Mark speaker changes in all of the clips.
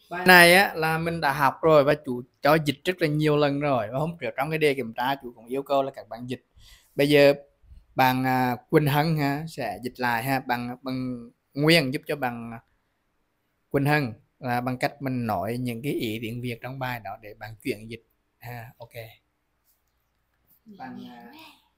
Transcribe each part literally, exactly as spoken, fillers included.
Speaker 1: Bài này á là mình đã học rồi và chú cho dịch rất là nhiều lần rồi, và hôm trước trong cái đề kiểm tra chú cũng yêu cầu là các bạn dịch. Bây giờ bạn à, Quỳnh Hân ha sẽ dịch lại ha, bằng bằng Nguyên giúp cho bạn Quỳnh Hân là bằng cách mình nói những cái ý tiếng Việt trong bài đó để bạn chuyển dịch ha. Ok. Bạn à,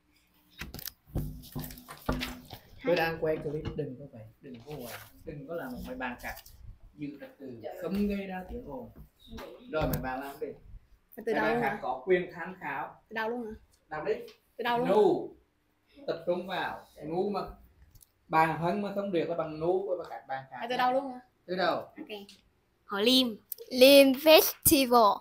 Speaker 1: tôi đang quay clip, đừng có vậy, đừng có vậy, đừng có làm một mấy bàn khác, giữ trật tự, không gây ra tiếng ồn. Rồi mấy bạn làm đi.
Speaker 2: Từ đầu luôn hả?
Speaker 1: Có quyền tham khảo.
Speaker 2: Từ đầu luôn hả?
Speaker 1: Đọc đi.
Speaker 2: Từ đầu luôn.
Speaker 1: Nu. Tập trung vào. Nu mà bàn Hân mà không được là bằng nu với các bạn khác.
Speaker 2: À, từ đầu luôn hả?
Speaker 1: Từ đầu.
Speaker 2: Ok. Hội Liêm. Liêm Festival.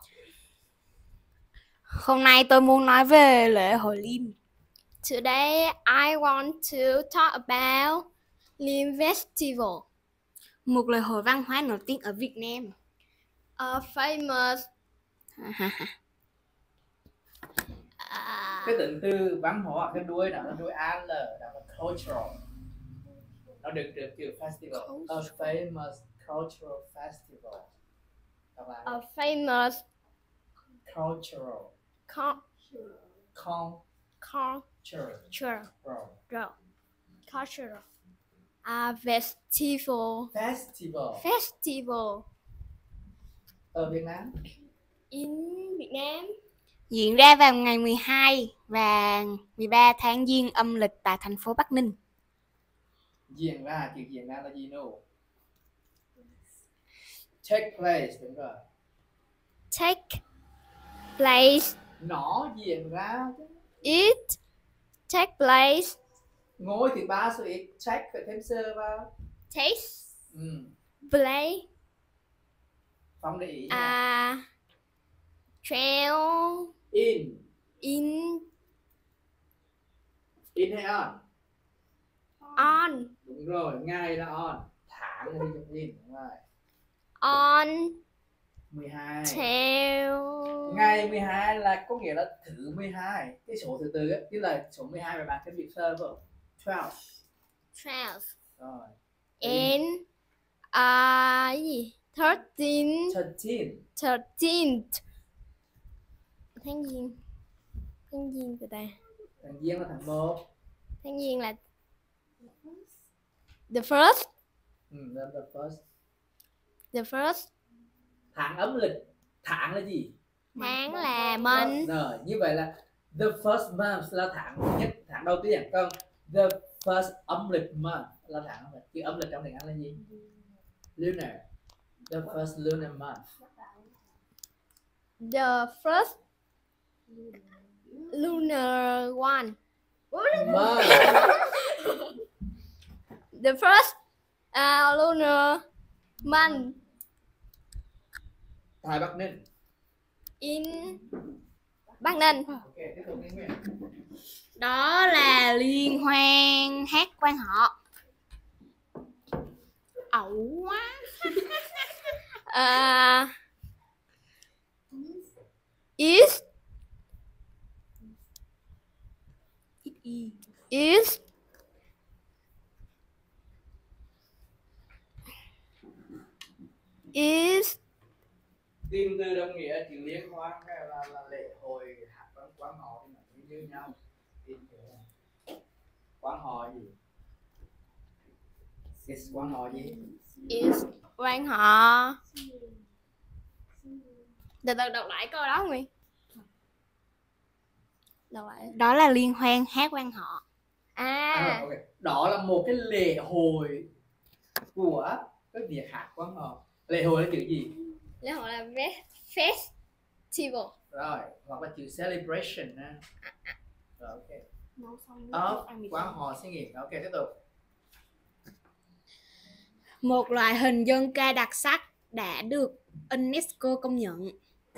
Speaker 2: Hôm nay tôi muốn nói về lễ hội Liêm. Today I want to talk about Liêm Festival, một lễ hội văn hóa nổi tiếng ở Việt Nam. A famous
Speaker 1: Cái từ từ văn hóa cái đuôi đó là đuôi al, đó là cultural. Nó được được chữ festival. A famous cultural festival.
Speaker 2: A famous
Speaker 1: cultural
Speaker 2: con
Speaker 1: con
Speaker 2: cultural
Speaker 1: cultural
Speaker 2: cultural a festival
Speaker 1: festival
Speaker 2: festival
Speaker 1: ở Việt Nam
Speaker 2: in Việt Nam diễn ra vào ngày mười hai và mười ba tháng Giêng âm lịch tại thành phố Bắc Ninh.
Speaker 1: Diễn ra, chữ diễn ra là gì no? Take place, đúng rồi.
Speaker 2: Take place.
Speaker 1: Nó diễn ra.
Speaker 2: It take place.
Speaker 1: Ngôi thứ ba số ít, take phải thêm sơ vào.
Speaker 2: Take
Speaker 1: ừ.
Speaker 2: play.
Speaker 1: Phong để ý
Speaker 2: à uh, trail
Speaker 1: in
Speaker 2: in
Speaker 1: in hay on?
Speaker 2: On.
Speaker 1: Đúng rồi, ngày là on, tháng là in, đúng rồi.
Speaker 2: On
Speaker 1: mười hai.
Speaker 2: Tail.
Speaker 1: Ngày mười hai là có nghĩa là thứ mười hai, cái số thứ tư ấy, tức là số mười hai mà bạn cái việc sơ không? twelve.
Speaker 2: twelve.
Speaker 1: Rồi.
Speaker 2: And à uh, gì? thirteen.
Speaker 1: thirteen.
Speaker 2: thirteenth. Tháng Giêng. Tháng Giêng từ ta.
Speaker 1: Tháng Giêng là tháng một.
Speaker 2: Tháng Giêng là the first.
Speaker 1: Ừ, the first.
Speaker 2: The first.
Speaker 1: Tháng âm lịch. Tháng là gì?
Speaker 2: Tháng là month.
Speaker 1: Rồi, như vậy là the first month là tháng thứ nhất, tháng đầu tiên. Còn the first âm lịch month là tháng âm lịch. Chữ âm lịch trong tiếng Anh là gì? Lunar. The first lunar month.
Speaker 2: The first lunar one.
Speaker 1: Month.
Speaker 2: The first uh, lunar month
Speaker 1: Tại Bắc Ninh.
Speaker 2: in Bắc Ninh.
Speaker 1: Okay, tiếp tục Nguyễn.
Speaker 2: Đó là liên hoan hát quan họ. Ẩu quá. uh, is is is
Speaker 1: Tìm từ đồng nghĩa chữ liên hoan là, là, là lễ hội hát quan quan họ thì nó như nhau. Tìm quan họ gì? Is quan họ gì?
Speaker 2: is quan họ. Từ từ đọc lại câu đó Nguyên. Đọc lại. Đó là liên hoan hát quan họ. À,
Speaker 1: à okay. Đó là một cái lễ hội của cái việc hát quan họ. Lễ hội là chữ gì?
Speaker 2: lễ hội là festival.
Speaker 1: Rồi, hoặc là chữ celebration ha. Rồi, ok. Of quan họ sinh nghiệp. Ok, tiếp tục.
Speaker 2: Một loại hình dân ca đặc sắc đã được UNESCO công nhận.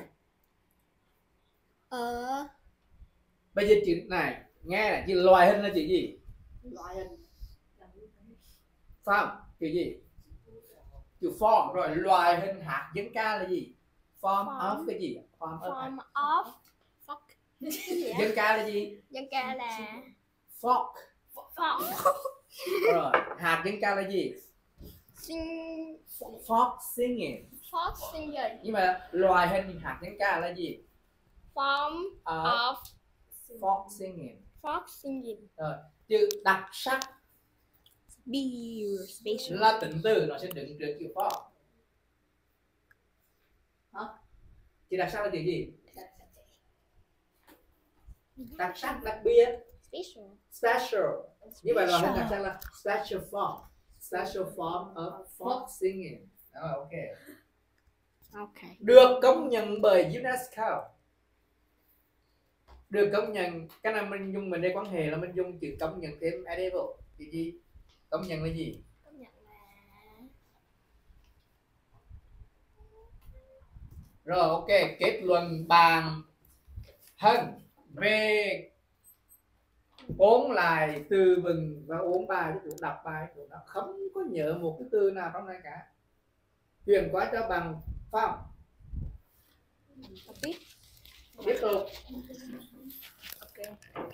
Speaker 2: Ờ.
Speaker 1: Bây giờ chữ này, nghe này, chữ loại hình là chữ gì?
Speaker 2: Loại hình.
Speaker 1: Form, chữ gì? Chữ form, rồi loại hình hát dân ca là gì? Form, form. Of cái gì? Form,
Speaker 2: form
Speaker 1: of.
Speaker 2: Fuck.
Speaker 1: Dân ca là gì?
Speaker 2: Dân ca là
Speaker 1: folk.
Speaker 2: Folk.
Speaker 1: Rồi, hạt dân ca là gì?
Speaker 2: Sing
Speaker 1: Fox singing.
Speaker 2: Fox singer.
Speaker 1: Nhưng mà loài hình hạt tiếng ca là gì?
Speaker 2: Form
Speaker 1: Of
Speaker 2: of
Speaker 1: fox singing.
Speaker 2: Fox singing.
Speaker 1: Rồi, chữ đặc sắc
Speaker 2: Be special.
Speaker 1: là tính từ, nó sẽ đứng trước chữ fox. Hả? Chữ đặc sắc là chữ gì? Đặc sắc, đặc biệt.
Speaker 2: Special.
Speaker 1: Special. Như vậy là hình đặc sắc là special form. Special form of fox singing. Rồi, ok.
Speaker 2: Ok.
Speaker 1: Được công nhận bởi UNESCO. Được công nhận, cái này mình dùng mình đây quan hệ là mình dùng chữ công nhận thêm edible. Chữ gì? Công nhận là gì?
Speaker 2: Công nhận là
Speaker 1: Rồi, ok, kết luận bàn Hân về uống lại từ vựng và uống bài cái chủ đọc bài của nó không có nhớ một cái từ nào trong này cả. Chuyển qua cho bằng Phong.
Speaker 2: tiếp.
Speaker 1: Tiếp tục.
Speaker 2: Ok.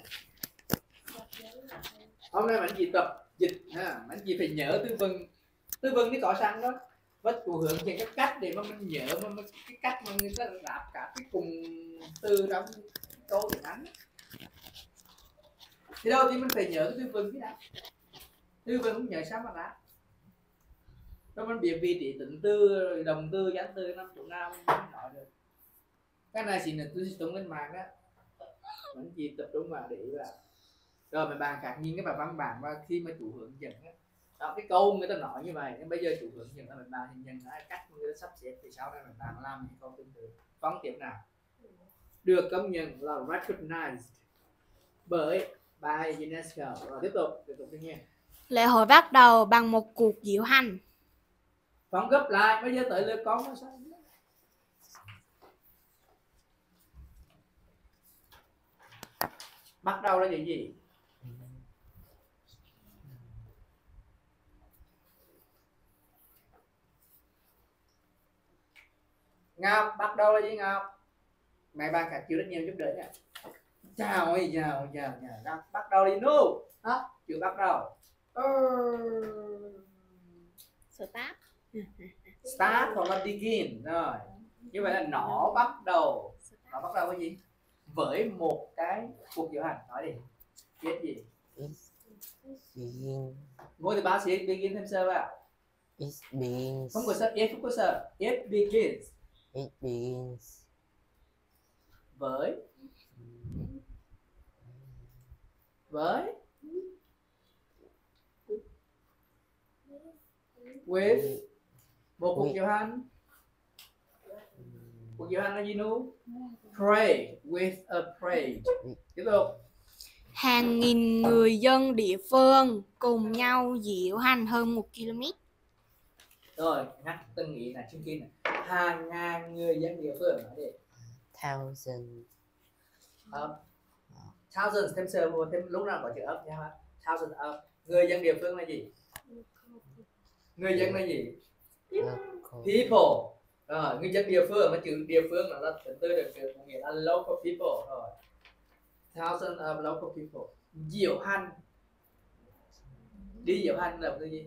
Speaker 1: Hôm nay bạn chỉ tập dịch ha, bạn chỉ phải nhớ từ vựng. Từ vựng thì có sẵn đó. Bất cụ hướng dẫn cái cách để mà mình nhớ mà mình, cái cách mà người ta ráp cả cái cùng từ trong câu tiếng Anh. Thì đâu thì mình phải nhớ cái từ vựng thế nào. Từ vựng cũng nhớ sao mà ráp. Rồi mình biết vị trí tính từ, động từ, gián từ năm chỗ nào mình không nói được. Cái này chỉ là tôi tung lên mạng đó. Mình chỉ tập trung vào để là rồi mấy bạn khác nhìn cái bài văn bản và khi mà chủ hướng dẫn đó, đó cái câu người ta nói như vậy, nhưng bây giờ chủ hướng dẫn là mấy bạn hình dung là cách người ta sắp xếp thì sau này mấy bạn làm những câu tương tự. Phóng tiếp nào. Được công nhận là recognized bởi by UNESCO. Rồi tiếp tục, tiếp tục nghe.
Speaker 2: Lễ hội bắt đầu bằng một cuộc diễu hành.
Speaker 1: Phóng gấp lại, bây giờ tới lượt con nó sao? Bắt đầu là gì gì? Ngọc, bắt đầu là gì Ngọc? Mấy bạn khác chịu rất nhiều giúp đỡ nha. Chào ơi, chào, chào, chào. Ngọc, bắt đầu đi nu. Hả? Chịu bắt đầu.
Speaker 2: Start.
Speaker 1: Start hoặc là begin. Rồi. Như vậy là nó bắt đầu. Nó bắt đầu với gì? Với một cái cuộc diễu hành. Nói đi. Biết gì?
Speaker 3: Begin.
Speaker 1: Ngôi từ ba sẽ begin thêm sơ vào.
Speaker 3: It begins.
Speaker 1: Không có sơ, it không có sơ. It begins.
Speaker 3: It begins.
Speaker 1: Với. Với. With. Một cuộc diễu hành. Cuộc diễu hành là gì nu? Parade. With a parade. Tiếp tục.
Speaker 2: Hàng nghìn người dân địa phương cùng nhau diễu hành hơn một ki lô mét.
Speaker 1: Rồi, ngắt từng ý là trên kia này. Hàng ngàn người dân địa phương nói đi.
Speaker 3: Thousand.
Speaker 1: Uh, thousands thêm sơ một thêm lúc nào có chữ up nha. Thousands up. Người dân địa phương là gì? Người dân là gì?
Speaker 3: Local.
Speaker 1: People. Rồi, người dân địa phương, mà chữ địa phương là tính từ được được nghĩa là local people rồi. Thousands of local people. Diễu hành. Đi diễu hành là cái gì?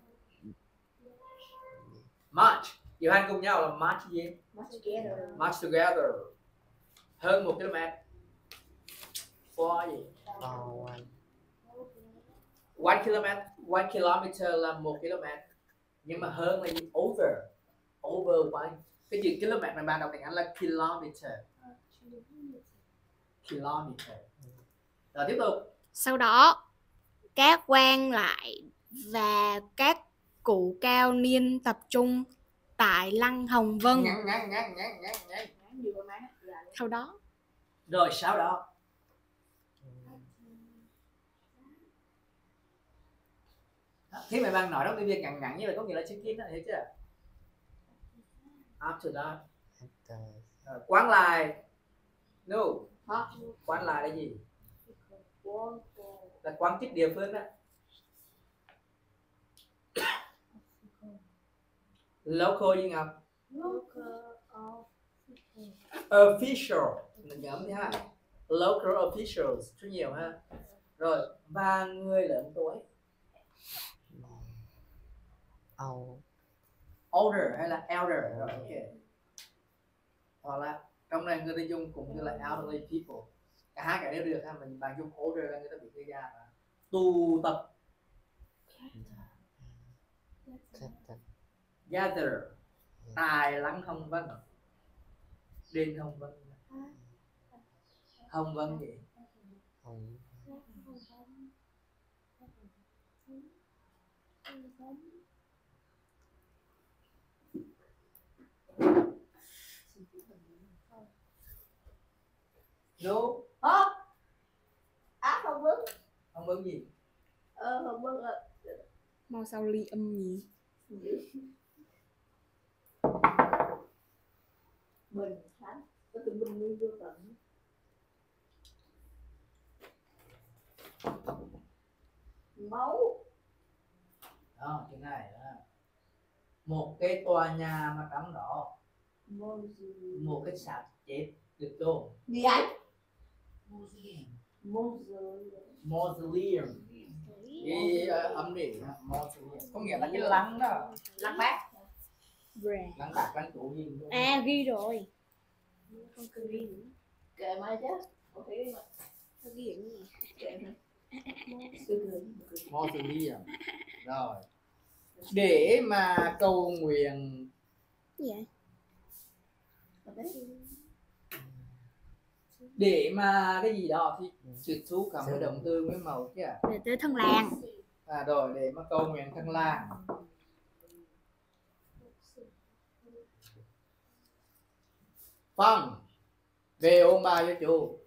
Speaker 1: March. Diễu hành cùng nhau là march gì?
Speaker 2: March together.
Speaker 1: March together. Hơn một km. For gì?
Speaker 3: For one.
Speaker 1: One km. One kilometer là một km. Nhưng mà hơn là gì? Over. Over one. Cái chữ km mà bạn đọc tiếng Anh là kilometer. Kilometer. Rồi tiếp tục.
Speaker 2: Sau đó, các quan lại và các cụ cao niên tập trung tại Lăng Hồng Vân.
Speaker 1: Ngắn ngắn ngắn ngắn ngắn ngắn.
Speaker 2: Sau đó.
Speaker 1: Rồi sau đó. Khi mà bạn nói đó cái việc ngắn ngắn như vậy có nghĩa là check in đó, thấy chưa? After that.
Speaker 3: After.
Speaker 1: Rồi, quán lại. No. Hả? Quán lại là gì? Là quan chức địa phương đó. Local gì Ngọc? Official. Mình nhớ thứ hai. Local officials. Rất nhiều ha. Rồi, và người lớn tuổi.
Speaker 3: Âu.
Speaker 1: Older hay là elder rồi, ok. Hoặc là trong này người ta dùng cũng như là elderly people, cả hai cái đều được ha. Mình bạn dùng older là người ta bị gây ra là tụ tập, gather, tài lắng hồng vân, đền hồng vân, hồng vân gì
Speaker 3: Hồng.
Speaker 1: no
Speaker 4: Hả? Ác Hồng Vân.
Speaker 1: hồng vân gì
Speaker 4: Ờ Hồng Vân là
Speaker 2: Màu sao ly âm nhỉ?
Speaker 4: Bình Khánh. Có tụi mình nguyên vô tận. Máu.
Speaker 1: đó, cái này đó. Một cái tòa nhà mà trong đó một cái xác chết được chôn.
Speaker 4: Gì anh?
Speaker 1: Mausoleum, cái uh, âm đi mausoleum có nghĩa là cái lăng đó,
Speaker 4: Lăng Bác.
Speaker 1: lăng bạc lăng chủ gì luôn.
Speaker 2: À ghi rồi.
Speaker 4: Không cần ghi nữa. Kệ mai chứ. Không thể ghi mà.
Speaker 2: Sao ghi vậy nhỉ?
Speaker 4: Kệ mà.
Speaker 1: Mausoleum rồi để mà cầu nguyện.
Speaker 2: Gì vậy?
Speaker 1: Để mà cái gì đó thì trượt xuống cầm cái động từ với màu chứ à.
Speaker 2: Để tới thân làng.
Speaker 1: À rồi để mà cầu nguyện thân làng. Vâng, về ôn bài cho chú.